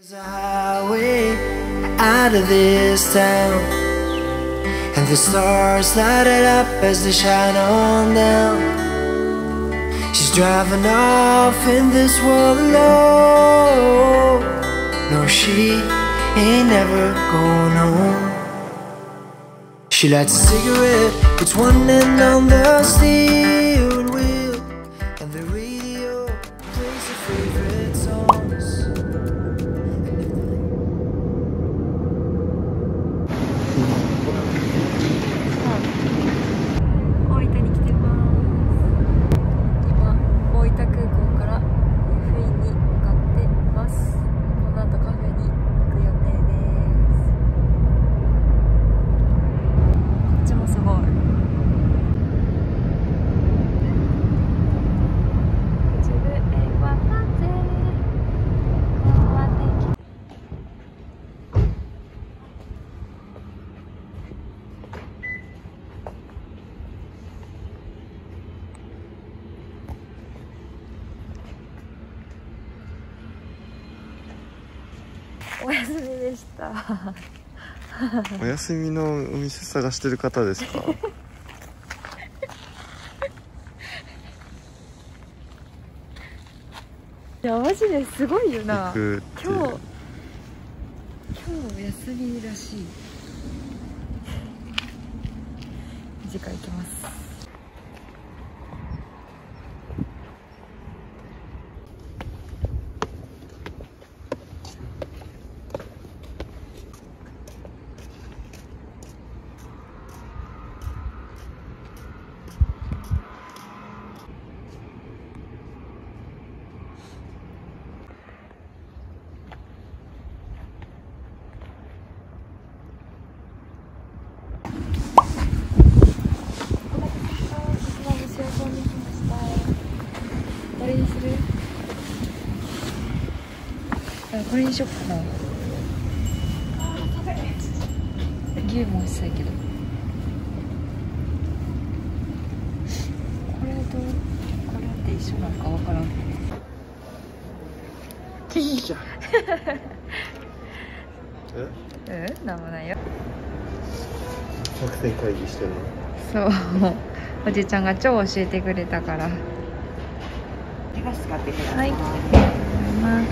There's a highway out of this town, and the stars light it up as they shine on down. She's driving off in this world alone. No, she ain't never going home. She lights a cigarette, puts one end on the steering wheel, and the radio plays her favorite songs. お休みでした。 お休みのお店探してる方ですか？ いやマジですごいよな。 今日休みらしい。次回行きます。これにする？これにしよっかな。牛も美味しそうやけど。これとこれって一緒なんかわからん。 ティーじゃん。 なんもないよ。 作戦会議してるの？ そう。おじちゃんが超教えてくれたから。 手が使ってくださはい、 い。 ありがとうございます。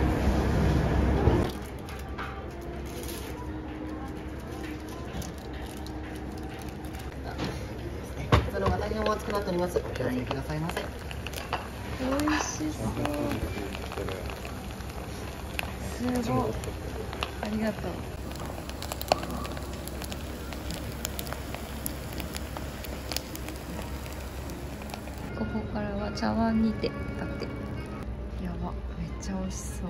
その渡りのお熱くなっております。お気をつけくださいませ。 美味しそう。すごい。ありがとう。ここからは茶碗にてだって。やば、めっちゃ美味しそう。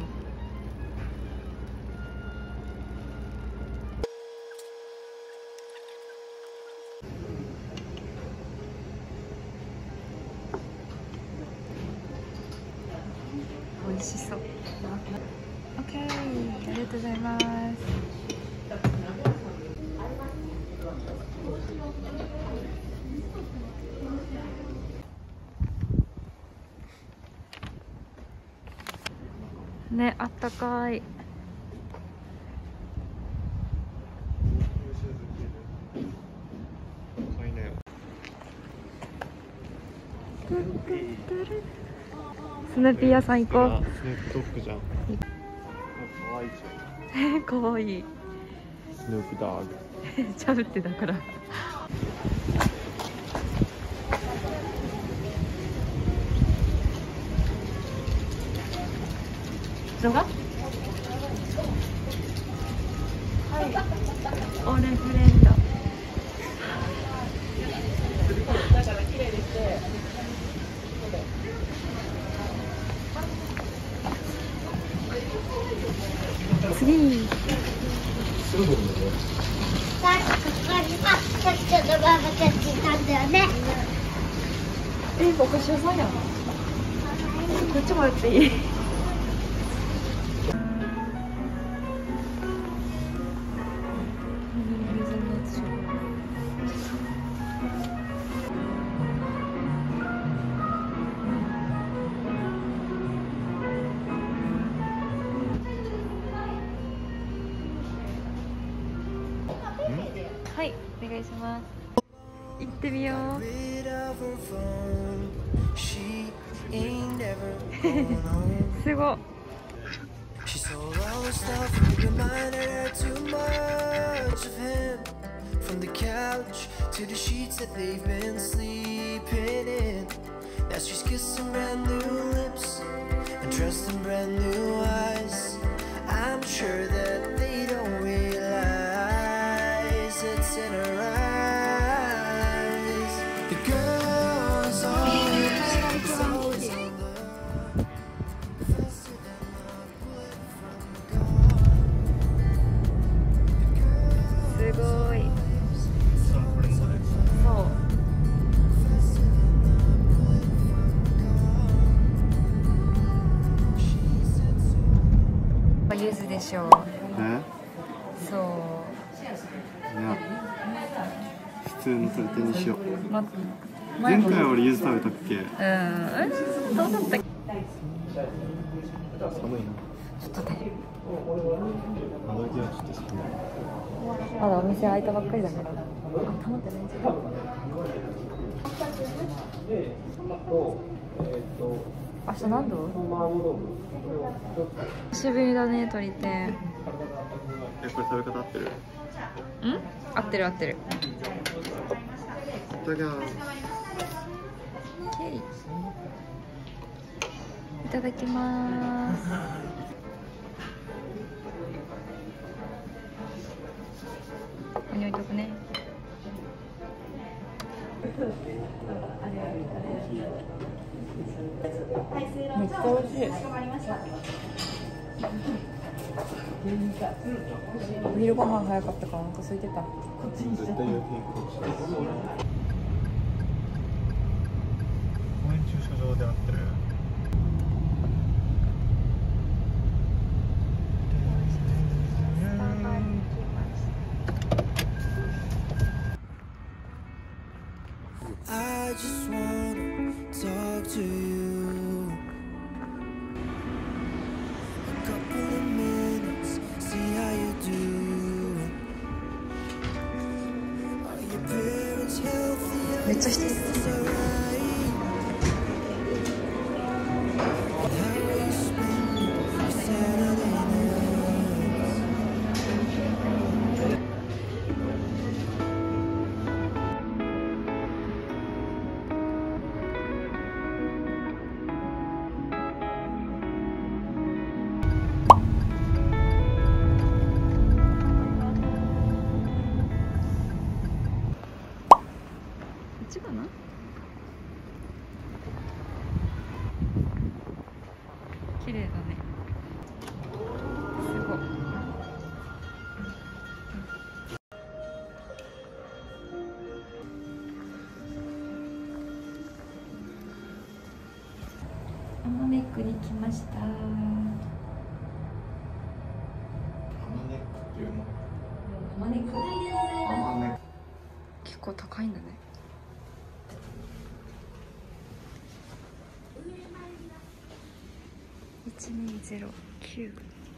美味しそう。オッケー、ありがとうございます。ね、あったかい。スヌーピー屋さん行こう。 スヌープドッグじゃん。可愛いじゃん。 かわいい。 スヌープドッグ。 ちゃうってだから。動画？はい。オレフレンド。だから綺麗です。次。 さっきここにさっきのママたちいたんだよね。 お菓子屋さんやん。こっちもやっていい？ はい、お願いします。行ってみよう。 rid of her phone. She ain't ever going home. すごっ。 She sold all her stuff and reminded her too much of him. From the couch to the sheets that they've been sleeping in. Now she's kissing brand new lips and trusting brand new eyes. I'm sure that they don't realize it's in her eyes. The girl is always on the faster than a bullet from God. すごい。そう。ゆずでしょう。そう。 いや普通のサルテにしよう。 前前回は俺ゆず食べたっけ？ どうだったっけ？ 寒いな。 ちょっとね。 窓際ちょっと寒い。 まだお店開いたばっかりだから。あ、保ってないんじゃない？明日何度？久しぶりだね、鳥天。 これ食べ方合ってる？ 合ってる合ってる。 いただきます。 いただきます。ここに置いとくね。めっちゃ美味しい。お昼ご飯早かったからお腹空いてた。 絶対予定公園駐車場で合ってる。 I just wanna talk to you. A couple of minutes, see how you do. Are your parents healthy? めっちゃ人いる。 Is that right? How you spend your Saturday nights? アマネックに来ました。 アマネックっていうの？ アマネック。 アマネック。 結構高いんだね。1209。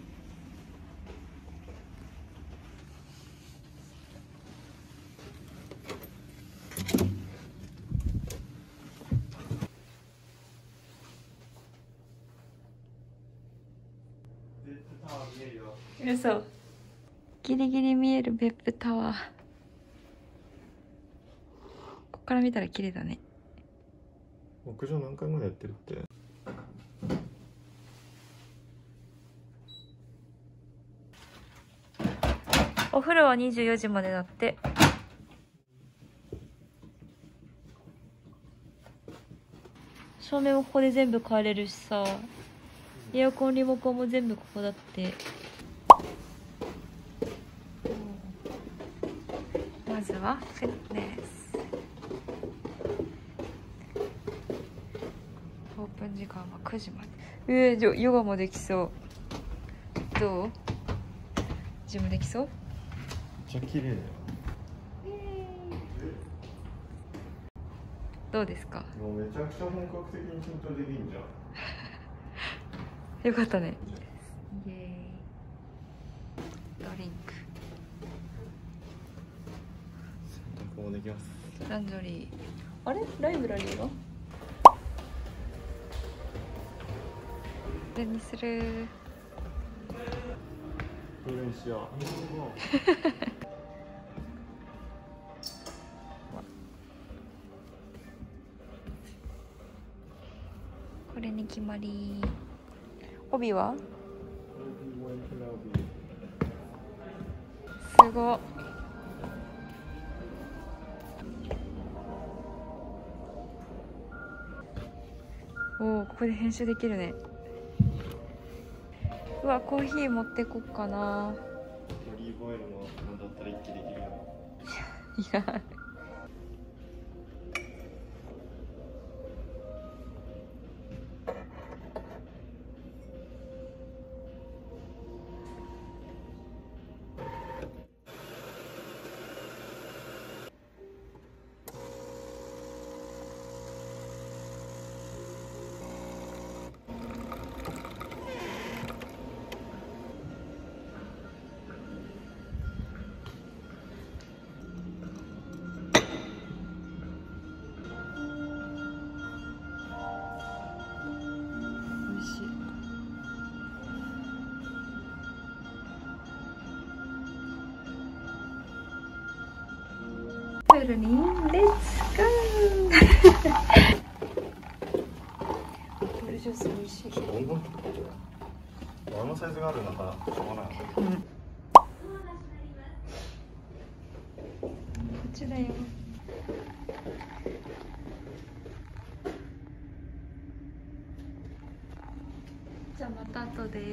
嘘。ギリギリ見える別府タワー。ここから見たら綺麗だね。 屋上何回までやってるって？ お風呂は24時までだって。照明もここで全部変えれるしさ、エアコンリモコンも全部ここだって。まずはフィットネス。オープン時間は9時まで。ヨガもできそう。どう？ジムできそう？ めっちゃ綺麗だよ。 どうですか？ もうめちゃくちゃ本格的に筋トレできんじゃん。 よかったね。イエーイ。ドリンク。 もできます。 ランジョリー。あれライブラリーは？これにする。 これにしよう。 これに決まり。帯は？すごっ。おお、ここで編集できるね。うわ、コーヒー持ってこっかな。 オリーブオイルもなんだったら一気できるよ。 いや。プールにレッツゴー。プールジュース美味しい。 あのサイズがあるんだからしょうがない。 こっちだよ。じゃあまた後で。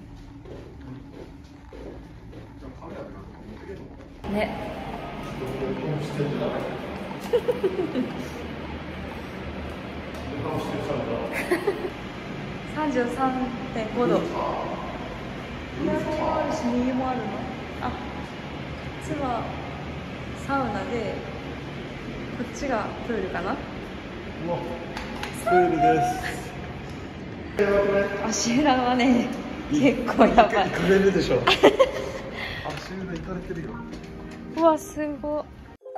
ね。33.5度。左もあるし右もあるの。あ、こっちはサウナで、こっちがプールかな。 プールです。 足裏はね、結構やばい。 いかれるでしょ。足裏いかれてるよ。 うわ、すごい。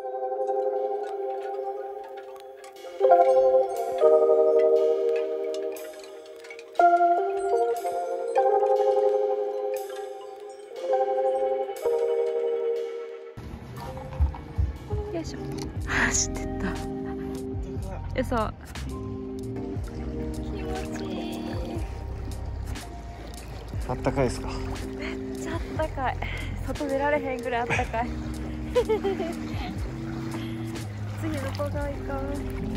よいしょ。走ってった。そう。気持ちいい。 あったかいですか？ めっちゃあったかい。外出られへんぐらいあったかい。次どこがいいか。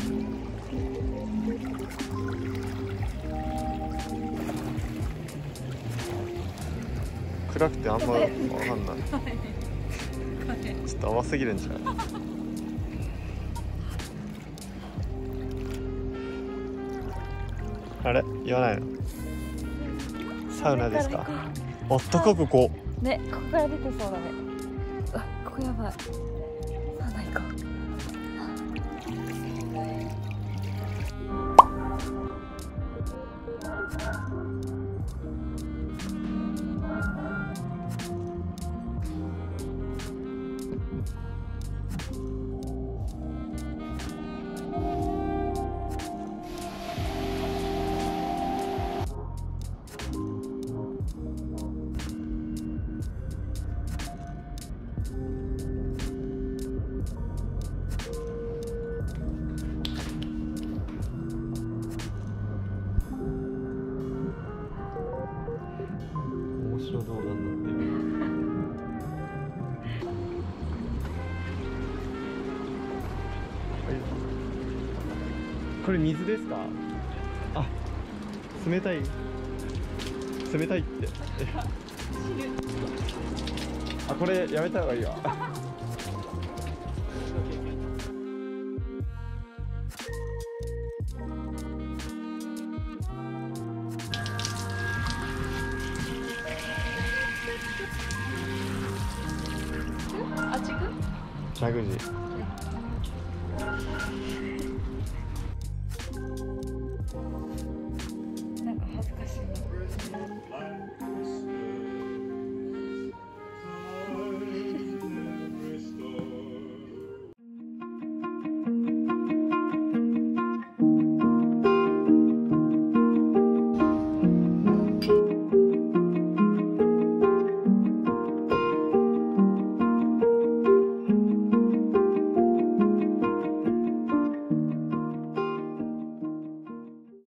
暗くてあんまわかんない。ちょっと甘すぎるんじゃない？あれ言わないの？サウナですか？あったかくこう。 ね、ここから出てそうだね。あ、ここやばい。サウナ行こう。 面白動画になってる。これ水ですか？あ、冷たい。冷たいって。あ、これやめた方がいいわ。 あっち行く？ ラグジー。